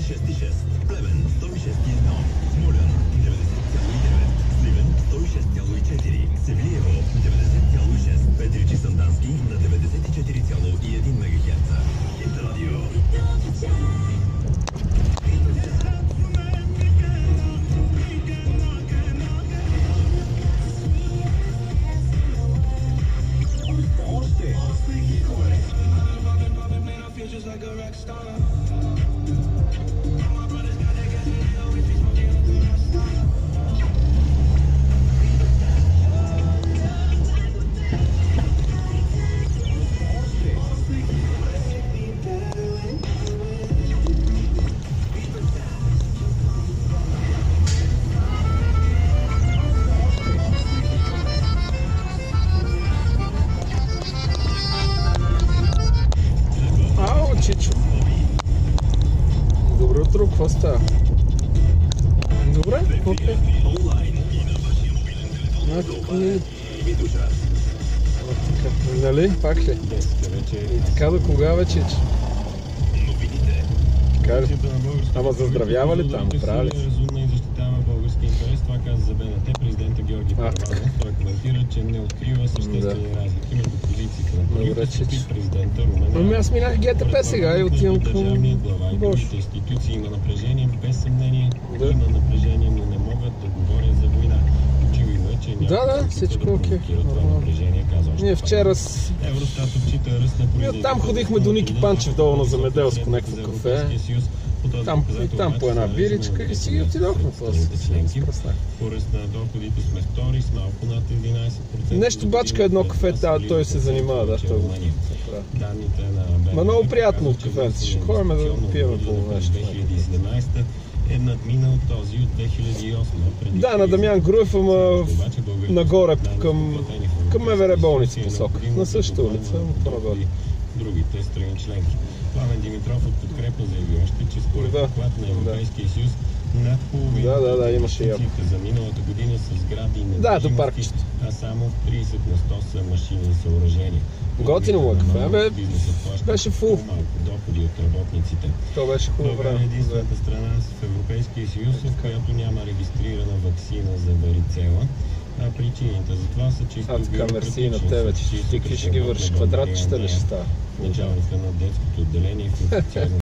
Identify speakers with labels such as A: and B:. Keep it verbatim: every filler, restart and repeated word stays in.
A: шест и шест, Плевен сто и шест и едно, Смолян деветдесет цяло и девет, Сливен сто и шест цяло и четири, Севлиево деветдесет цяло и шест, Петричи Сандански на деветдесет и четири цяло и едно мегахерца. Хит-радио.
B: Добро утро, какво става? Добре? Окей. Нали? Пак ли? И така до кога вече? Така ли? Ама заздравява ли там? Правя ли?
C: Разумна и защитава български интерес. Това каза за БНТ президента Георги Първанов. Той коментира, че не открива съществени разлики между позициите на правителството и президента Румен Радев.
B: Ами аз минах ГТП сега и отивам към
C: държавният глава и другите институции има напрежение, без съмнение има напрежение, но не могат да говорят за война. Очевидно е, че няма
B: да, да, всичко окей.
C: Това напрежение, казва още.
B: Ние вчера с...
C: Евростат отчита ръст на производителите.
B: Там ходихме до Ники Панчев долу на Земеделско, някакво кафе. Там, и там по една биричка и си отидохме после.
C: Скорост на доходите сме втори с малко над единайсет процента.
B: Нещо бачка едно кафе, той се занимава, да, той го
C: Данните на
B: Ма много приятно от кафенци, ще ходим да пиеме по нещо.
C: две хиляди и седемнайсета е надминал този от две хиляди и осма.
B: Да, на Дамян Груев, ама нагоре към, към МВР болница посока. На същата улица, по-нагоре.
C: Другите страни членки. Пламен Димитров от подкрепа заяви още, че според
B: да,
C: доклад на Европейския съюз над половина
B: да, да, да, имаше и
C: за миналата година са сгради и
B: да, до паркчето.
C: А само трийсет на сто са машини и съоръжения.
B: Готино му е кафе, бе, беше фул.
C: Малко доходи от работниците.
B: То беше хубаво време.
C: Това е единствената страна в Европейския съюз, в която няма регистрирана ваксина за варицела. А причините за това са чисто бюрократични.
B: Адка, мерси на тебе, ти какви ще ги вършиш? Квадратчета ли ще става?
C: Началника на детското отделение в инфекциозна